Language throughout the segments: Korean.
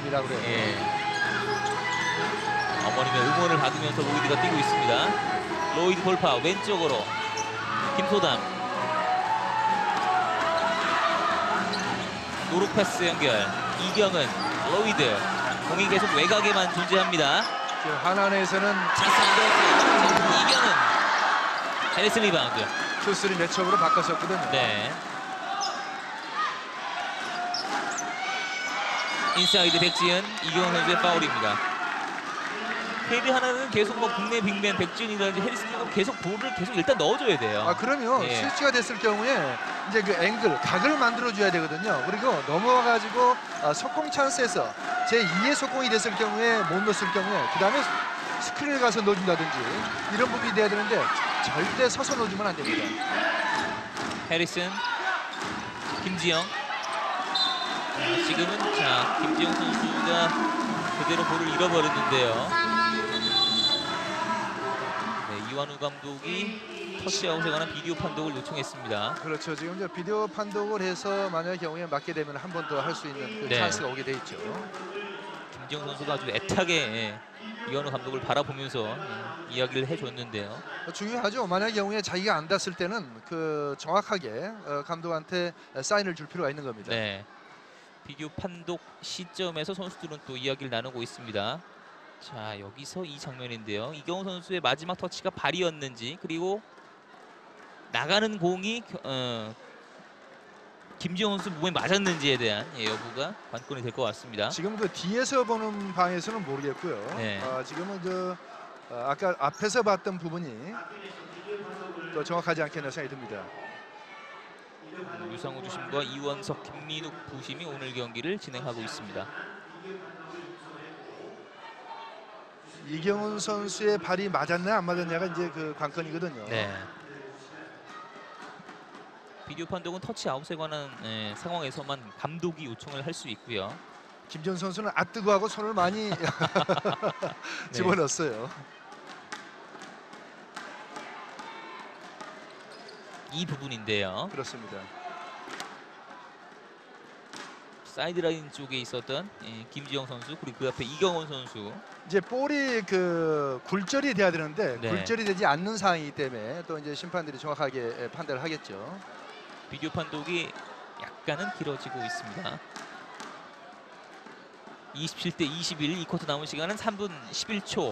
아니라 그래요. 예. 어머님의 응원을 받으면서 로이드가 뛰고 있습니다. 로이드 돌파 왼쪽으로 김소담. 노루 패스 연결. 이경은 로이드. 공이 계속 외곽에만 존재합니다. 지금 하나은행에서는 이경은 해리슨 리바운드. 투쓰리 매치업으로 바꿨었거든요. 네. 인사이드 백지은, 이경은 선수의 파울입니다. KD 하나는 계속 뭐 국내 빅맨 백지은이라든지 해리슨이 계속 볼을 계속 일단 넣어줘야 돼요. 아, 그럼요. 예. 스위치가 됐을 경우에 이제 그 앵글, 각을 만들어줘야 되거든요. 그리고 넘어와가지고 속공 찬스에서 제2의 속공이 됐을 경우에 못 넣었을 경우에 그 다음에 스크린을 가서 넣어준다든지 이런 부분이 돼야 되는데 절대 서서 넣어주면 안 됩니다. 해리슨, 김지영. 지금은 김지영 선수가 그대로 볼을 잃어버렸는데요. 네, 이완우 감독이 터치아웃에 관한 비디오 판독을 요청했습니다. 그렇죠. 지금 이제 비디오 판독을 해서 만약의 경우에 맞게 되면 한 번 더 할 수 있는 그 네. 찬스가 오게 돼 있죠. 김지영 선수가 아주 애타게 이완우 감독을 바라보면서 이야기를 해줬는데요. 중요하죠. 만약의 경우에 자기가 안 닿았을 때는 그 정확하게 감독한테 사인을 줄 필요가 있는 겁니다. 네. 비디오 판독 시점에서 선수들은 또 이야기를 나누고 있습니다. 자, 여기서 이 장면인데요. 이경호 선수의 마지막 터치가 발이었는지, 그리고 나가는 공이 김지영 선수 몸에 맞았는지에 대한 여부가 관건이 될 것 같습니다. 지금 그 뒤에서 보는 방에서는 모르겠고요. 네. 지금은 아까 앞에서 봤던 부분이 또 정확하지 않겠나 생각이 듭니다. 유상우 주심과 이원석, 김민욱 부심이 오늘 경기를 진행하고 있습니다. 이경훈 선수의 발이 맞았냐 안 맞았냐가 이제 그 관건이거든요. 네. 비디오 판독은 터치아웃에 관한 상황에서만 감독이 요청을 할 수 있고요. 김지영 선수는 뜨거워하고 손을 많이 집어넣었어요. 이 부분인데요. 그렇습니다. 사이드라인 쪽에 있었던 김지영 선수, 그리고 그 앞에 이경원 선수. 이제 볼이 그 굴절이 돼야 되는데 네. 굴절이 되지 않는 상황이기 때문에 또 이제 심판들이 정확하게 판단을 하겠죠. 비디오 판독이 약간은 길어지고 있습니다. 27대 21, 이 쿼터 남은 시간은 3분 11초.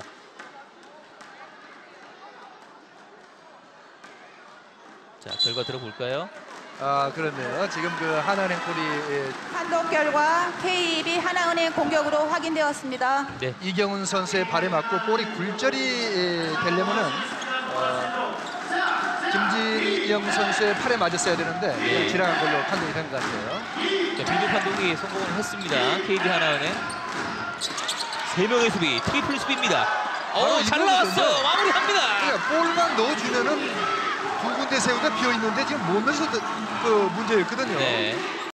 자, 결과 들어볼까요? 그렇네요. 지금 그 하나은행 골이 판독 결과 KEB 하나은행 공격으로 확인되었습니다. 네. 이경훈 선수의 발에 맞고 볼이 굴절이 되려면은 김지영 선수의 팔에 맞았어야 되는데 지나간 걸로 판독이 된 것 같아요. 자, 비디오 판독이 성공을 했습니다. KB 하나은행 3명의 수비, 트리플 수비입니다. 잘 나왔어! 마무리합니다! 그러니까 볼만 넣어주면은 두 군데 세 군데 비어 있는데 지금 못 넣어서 그 문제였거든요. 네.